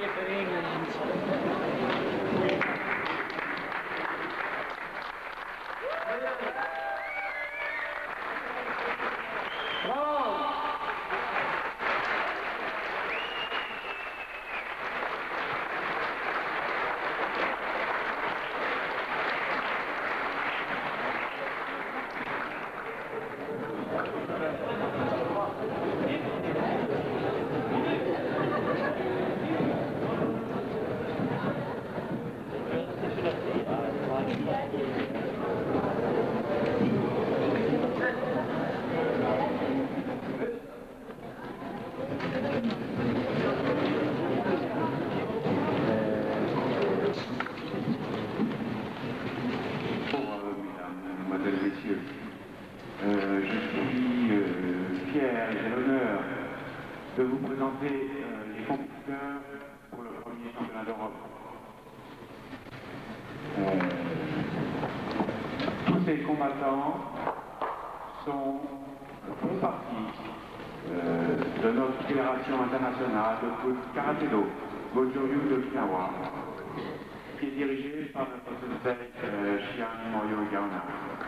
for England. De vous présenter les compétiteurs pour le premier championnat d'Europe. Tous ces combattants font partie de notre fédération internationale de karaté-do, Goju-ryu d'Okinawa, qui est dirigée par notre sensei Shihan Moryo Gaona.